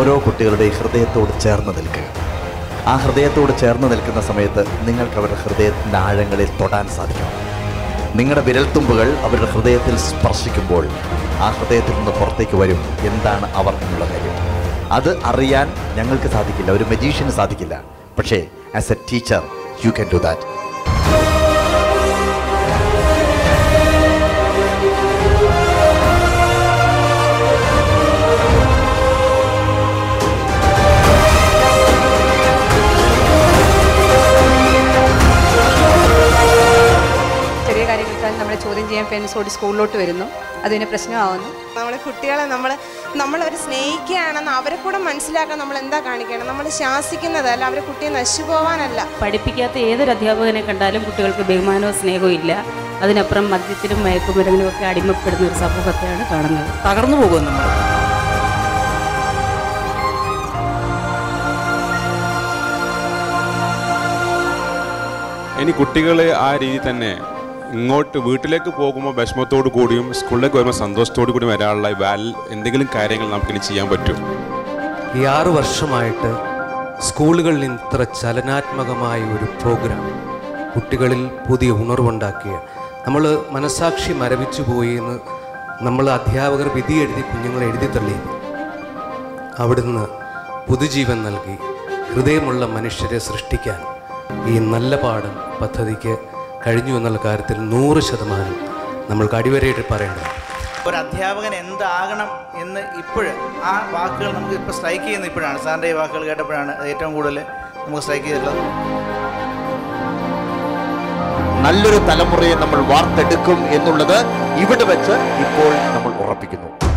ഓരോ കുട്ടികളുടെ ഹൃദയത്തോട് ചേർന്ന് നിൽക്കുക. ആ ഹൃദയത്തോട് ചേർന്ന് നിൽക്കുന്ന സമയത്ത് നിങ്ങൾക്ക് അവരുടെ ഹൃദയത്തിൻ്റെ ആഴങ്ങളിൽ തൊടാൻ സാധിക്കണം. നിങ്ങളുടെ വിരൽത്തുമ്പുകൾ അവരുടെ ഹൃദയത്തിൽ സ്പർശിക്കുമ്പോൾ ആ ഹൃദയത്തിൽ നിന്ന് പുറത്തേക്ക് വരും എന്താണ് അവർ എന്നുള്ള കാര്യം. അത് അറിയാൻ ഞങ്ങൾക്ക് സാധിക്കില്ല, ഒരു മജീഷ്യന് സാധിക്കില്ല. പക്ഷേ as a teacher you can do that. നമ്മളെ ചോദ്യം ചെയ്യാൻ പേരൻസോട് സ്കൂളിലോട്ട് വരുന്നു, അതിന് പ്രശ്നമാവുന്നു. നമ്മളെ കുട്ടികളെ നമ്മളവർ സ്നേഹിക്കുകയാണെന്ന് അവരെ കൂടെ മനസ്സിലാക്കാൻ നമ്മൾ എന്താ കാണിക്കണം? നമ്മൾ ശാസിക്കുന്നതല്ല, അവരെ കുട്ടിയെ നശിച്ചു പോകാനല്ല. പഠിപ്പിക്കാത്ത ഏതൊരു അധ്യാപകനെ കണ്ടാലും കുട്ടികൾക്ക് ബഹുമാനവും സ്നേഹവും ഇല്ല. അതിനപ്പുറം മദ്യത്തിനും മയക്കുമരുന്നിനും ഒക്കെ അടിമപ്പെടുന്ന ഒരു സമൂഹത്തെയാണ് കാണുന്നത്. തകർന്നു പോകും നമ്മൾ. ഇനി കുട്ടികളെ ആ രീതി തന്നെ ഇങ്ങോട്ട് വീട്ടിലേക്ക് പോകുമ്പോൾ വിഷമത്തോടു കൂടിയും സ്കൂളിലേക്ക് വരുമ്പോൾ സന്തോഷത്തോടു കൂടി വരാനുള്ള എന്തെങ്കിലും കാര്യങ്ങൾ നമുക്കിനി ചെയ്യാൻ പറ്റും. ഈ 6 വർഷമായിട്ട് സ്കൂളുകളിൽ ഇത്ര ചലനാത്മകമായ ഒരു പ്രോഗ്രാം കുട്ടികളിൽ പുതിയ ഉണർവുണ്ടാക്കിയ, നമ്മൾ മനസാക്ഷി മരവിച്ചു പോയി എന്ന് നമ്മൾ അധ്യാപകർ വിധി എഴുതി കുഞ്ഞുങ്ങളെ എഴുതി തള്ളി. അവിടുന്ന് പുതുജീവൻ നൽകി ഹൃദയമുള്ള മനുഷ്യരെ സൃഷ്ടിക്കാൻ ഈ നല്ല പാഠം പദ്ധതിക്ക് കഴിഞ്ഞു എന്നുള്ള കാര്യത്തിൽ 100% നമ്മൾക്ക് അടിവരയിട്ട് പറയേണ്ടത്. ഒരു അധ്യാപകൻ എന്താകണം എന്ന് ഇപ്പോഴും ആ വാക്കുകൾ നമുക്ക് ഇപ്പോൾ സ്ട്രൈക്ക് ചെയ്യുന്ന ഇപ്പോഴാണ്. സാറിൻ്റെ ഈ വാക്കുകൾ കേട്ടപ്പോഴാണ് ഏറ്റവും കൂടുതൽ നമുക്ക് സ്ട്രൈക്ക് ചെയ്തിട്ടുള്ളത്. നല്ലൊരു തലമുറയെ നമ്മൾ വാർത്തെടുക്കും എന്നുള്ളത് ഇവിടെ വെച്ച് ഇപ്പോൾ നമ്മൾ ഉറപ്പിക്കുന്നു.